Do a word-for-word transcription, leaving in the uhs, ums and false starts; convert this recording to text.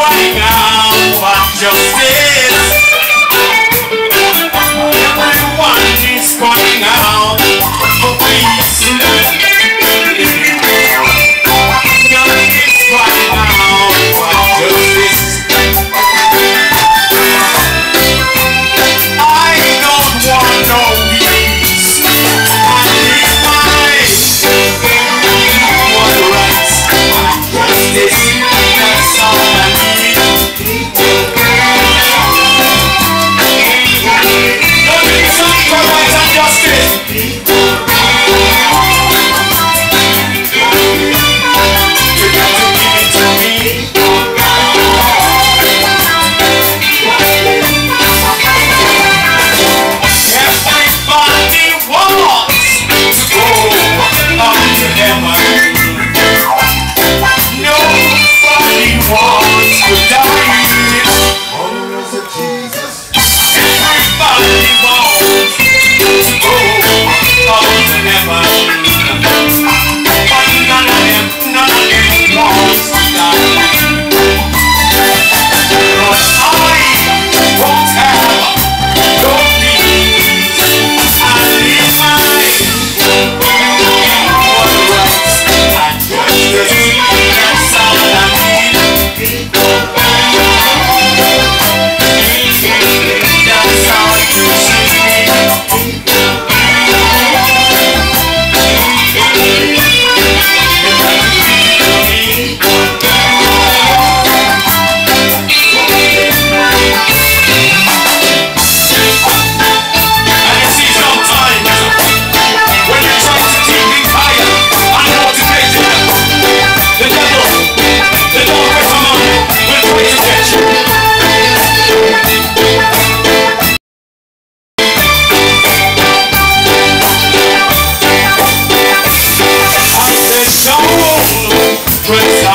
crying out for justice. Everyone is crying out for peace. Justice crying out for justice. I don't want no peace. I need mine. Want rights and justice. That's all I need. No peace for rights and justice. You got to give it to me. Everybody wants to go up to heaven. Nobody wants to die. Everybody wants to go up to heaven. But none of them, none of them wants to die. But I won't have no peace. I need mine. For the rights and justice. That's all I need. That's how you see me. I can see sometimes when you're trying to keep me higher and motivated, the devil, the devil will come on with great attention. I said, don't put